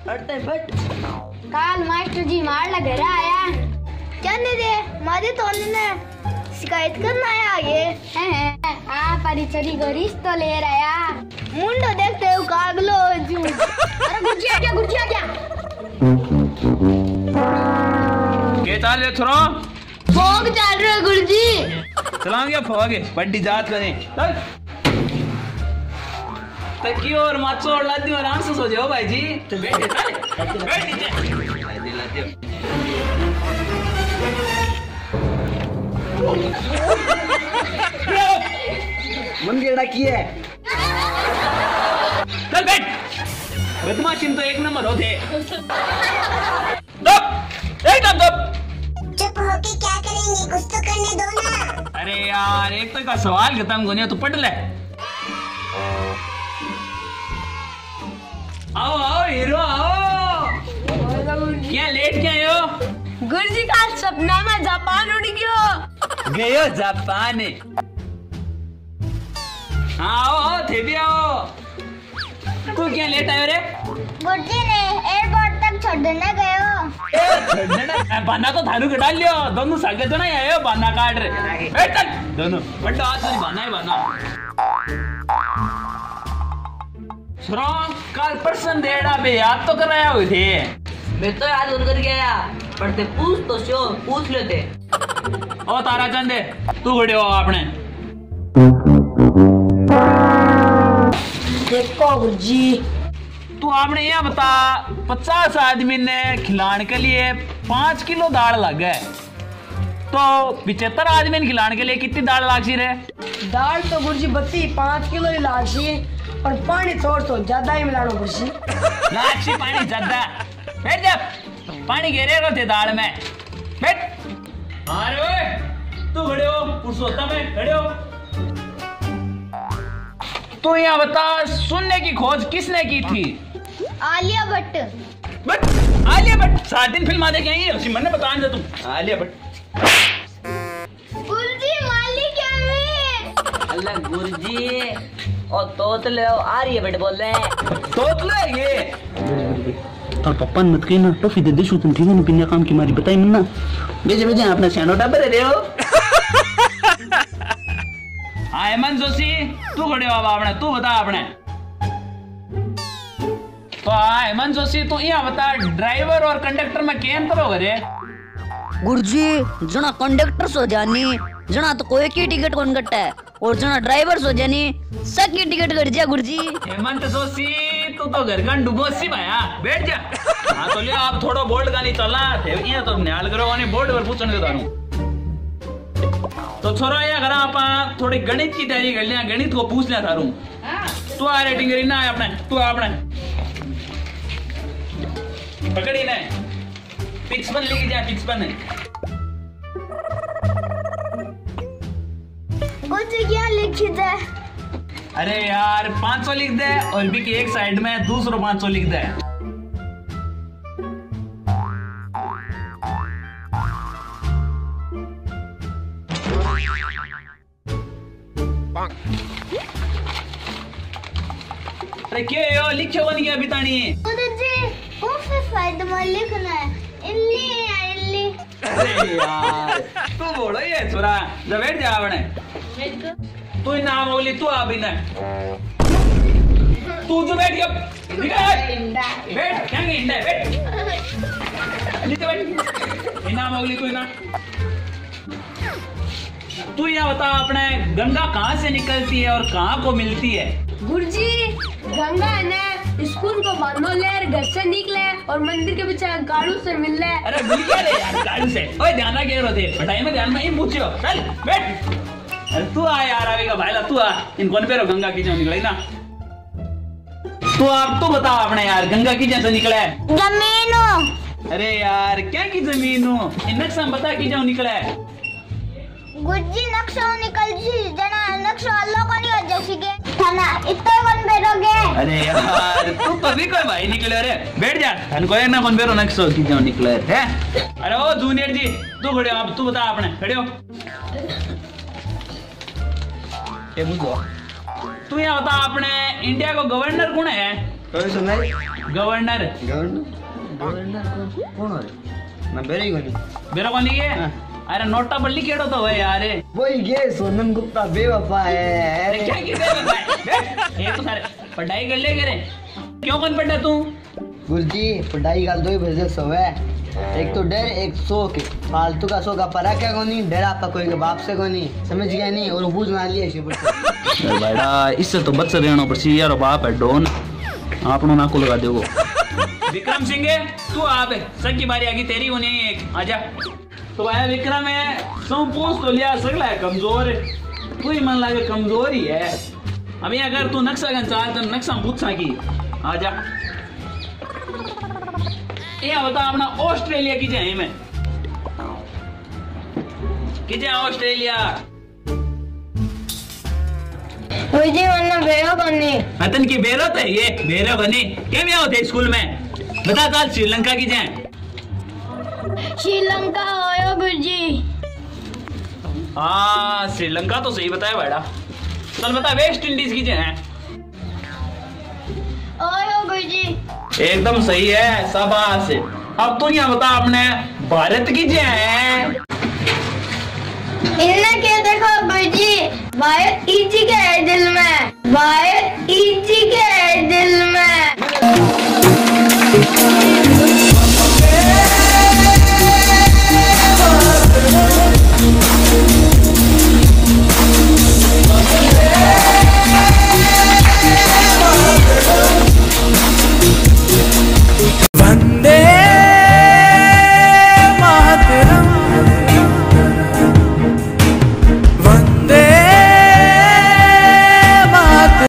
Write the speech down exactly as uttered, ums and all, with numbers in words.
फटते फट। काल मास्टर जी मार लग रहा आया क्या नहीं दे मारे तो ने शिकायत करना आया ये है हां परिचरी गरिस तो ले रहा मुंडो देखते हो कागलो जू। अरे गुजिया क्या गुजिया क्या के चाल रे छोरो फोग चल रहा है गुरुजी। चलाओ क्या फोगे बड्डी जात करें चल तकी और माचो और लादी और आराम से सो जाओ भाई जी। तो बैठ चल बैठ नीचे लादी लादी मन गेड़ा की है चल बैठ बदमाशी तो एक नंबर होते दब एकदम दब चुप होके क्या करेंगे कुछ तो करने दो ना। अरे यार एक तो का सवाल खत्म होने तो पढ़ ले। आओ आओ हीरो आओ क्या लेट क्या आयो गुरुजी का सपना में जापान उड़ गयो गयो जापान। आओ आओ थे भी आओ तू क्या लेट आयो रे गुरुजी ने एयरपोर्ट तक छोड़ने गयो बाना तो थारू कटा लियो दोनों सागे तो नहीं आयो बाना काट रे बैठ चल दोनों बड़ा हाथ में बाना ही बाना सुनो कल परसन देड़ा बे याद तो कराया हुए थे मैं तो याद कर गया पर ते पूछ तो सो पूछ लेते। ओ तारा चंदे तू खड़े हो आपने देखो गुरुजी तू आपने यह बता पचास आदमी ने खिलाने के लिए पांच किलो दाल लग है तो पिछहत्तर आदमी ने खिलाने के लिए कितनी दाल लागसी रे। दाल तो गुरुजी बत्ती पाँच किलो ही लागसी पर पानी थोड़ा तो ज्यादा ही मिलाना गुरुजी लागसी पानी ज्यादा बैठ जा पानी घेरे रहते दाल में बैठ। अरे ओए तू खड़े हो पुरुषोत्तम में खड़े हो तो यहाँ बता सुनने की खोज किसने की थी आलिया भट्ट। बट आलिया भट्ट सात दिन फिल्म आते क्या ये सिमर ने बताया तुम आलिया भट्ट गुरुजी मालिक क्या है अल्लाह गुरुजी और तोतले आर्य बेट बोल रहे हैं तोतले ये और पप्पा मत कहना टॉफी दे देशु तुम ठीक है ना बिना काम की मारी बताई मन्ना बेजे बेजे अपना सैंडो टाबर रहे हो। हाँ हेमंत जोशी तू खड़े हो आपने तू बता आपने तो हाँ हेमंत जोशी तू यहाँ बता ड्राइवर और कंडक्टर में क्या अंतर होगा रे गुरुजी जना कंडक्टर सो जानी जना तो कोई की टिकट कौन कटता है और जना ड्राइवर सो जानी सब की टिकट कट जा गुरुजी। हेमंत जोशी तू तो घर का डुबोसी भाया बैठ जा। हाँ तो लिया आप थोड़ा बोर्ड का नहीं चला ये तो न्याल करो बोर्ड पर पूछने देता हूँ तो छोरो ये अगर आप थोड़ी गणित की तैयारी कर लिया गणित को पूछ लिया थारू तू आ रेटिंग करी ना अपने तू अपने पकड़ी ना पिक्स पर लिख जा पिक्स पर नहीं कुछ क्या लिखी दे। अरे यार पाँच सौ लिख दे और भी की एक साइड में दूसरा पाँच सौ लिख दे। अरे क्या यो लिखे बन गया बितानी गुरुजी कौन से साइड में लिखना है इल्ली है इल्ली। अरे यार तू बोलो ये छोरा जब बैठ जा आपने तू नाम बोली तू आ बिना तू जो बैठ गया बैठ क्या इंडा है बैठ नीचे बैठ इनाम बोली तू ना तू यहाँ बता अपने गंगा कहाँ से निकलती है और कहाँ को मिलती है। गुरुजी गंगा है ना स्कूल को बांधो ले घर से निकले और मंदिर के पीछे गाड़ू से मिल ले। अरे मिल क्या ले यार गाड़ू से ओए ध्यान रखे रोते पढ़ाई में ध्यान में ही पूछियो चल बैठ। अरे तू आ यार आवेगा भाईला तू आ इन कौन पे गंगा की जो निकली ना तू आप तो बता आपने यार गंगा की जैसे निकला है जमीन। अरे यार क्या की जमीन हो इन नक्शा बता की जो निकला है गुरुजी नक्शा निकल जी जना नक्शा अल्लाह को नहीं हो सीखे थाना इतना कौन बैठोगे। अरे यार तू कभी कोई भाई निकले अरे बैठ जा धन कोई ना कौन बेरो नक्शा की जो निकला है। अरे ओ जूनियर जी तू खड़े हो आप तू बता आपने खड़े हो ये बुझो तू यहाँ बता आपने इंडिया को गवर्नर कौन है गवर्नर गवर्नर गवर्नर कौन है मैं बेरे ही कोनी बेरो कोनी के अरे नोटा बल्ली केड़ो तो है यार वही ये सोनम गुप्ता बेवफा है। अरे क्या की बेवफा ये तो सारे पढ़ाई कर ले करे क्यों कौन पढ़ा तू गुरुजी पढ़ाई का दो ही वजह से है, एक तो डर एक सो के फालतू का सो का परा क्या कोनी डर आपका कोई के बाप से कोनी समझ गया नहीं और बूझ मान लिया शिवर से बेटा इससे तो बच रहना पड़सी यार बाप है डॉन आपनो नाको लगा देगो विक्रम सिंह तू आप सकी बारी आगी तेरी होनी एक आजा तो भाई विक्रम है सो पूछ तो लिया सगला है कमजोर है तू ही मन लागे कमजोर ही है अभी अगर तू नक्शा गन चाह तो नक्शा पूछ सकी आजा ये बता अपना ऑस्ट्रेलिया की जाए मैं कि जाए ऑस्ट्रेलिया मुझे वरना बेरो बनी अतन की बेरत है ये बेरो बनी क्या भी होते स्कूल में बता कल श्रीलंका की जाए श्रीलंका आयो गुरुजी हाँ श्रीलंका तो सही बताया बेटा चल बता वेस्ट इंडीज की जाए आयो गुरुजी एकदम सही है शाबाश अब तू यहाँ बता अपने भारत की जाए इन्हें क्या देखो गुरुजी भारत इसी के है दिल में भारत इसी के है दिल में